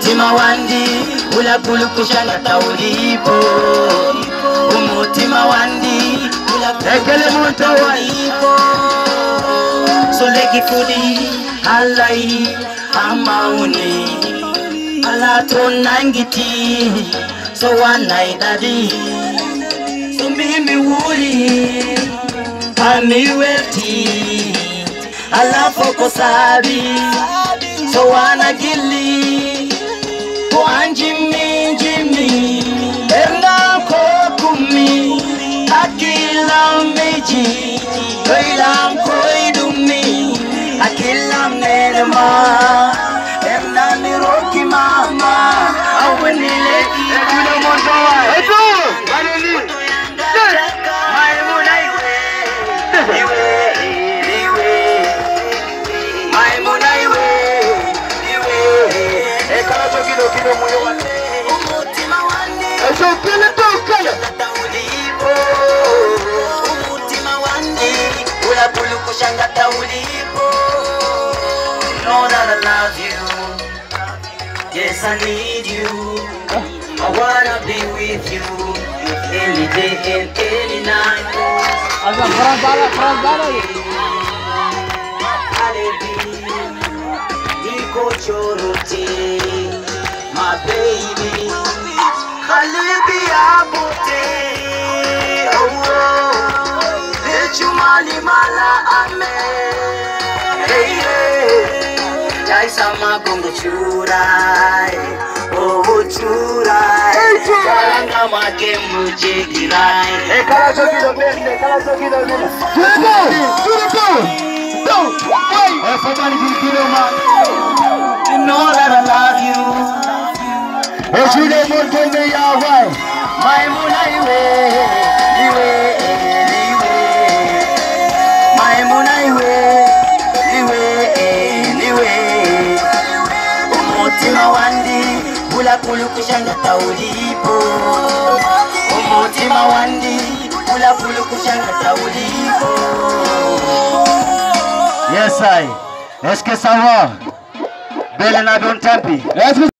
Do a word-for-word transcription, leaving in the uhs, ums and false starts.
umutima wandi ulakulu kushanga taulipo umutima wandi ulakulu kushanga taulipo soleki fudi alai amauni alato nangiti so wanai dadi so mimi wuli ami welti alafo kosabi so wana gili ko anjimi jimi enga ko kumi akila meji koilam koidumi akila nerma enna niroki mama awni leki kuno mondoa eto baleni Maimouna iwe iwe iwe Maimouna iwe iwe ekala chokino kino moyo wate umutima wandi ejo kile Dokke taulipo umutima wandi ula bulu kushanga taulipo know that I love you yes I need you I wanna be with you any day and any night. Agak keras banget, keras banget. My baby, Khalibi Abute, oh, Lechumali Mala Ame, hey, hey, Jai Sama Gongo Churai, oh, Churai. Kalanga makemu jigirai. Eh, kala sokido bende, kala sokido bende. Tuko, tuko. No, wait. Eh, somebody kido man. You know that I love you. Eh, chude monto me ya wai. Maimouna iwe, iwe, iwe. Maimouna iwe, iwe, iwe. Umutima wandi ula kulu kushanga taulipo umutima wandi ula kulu kushanga taulipo. Yes I. Est-ce que ça va? Bélé na don tampi.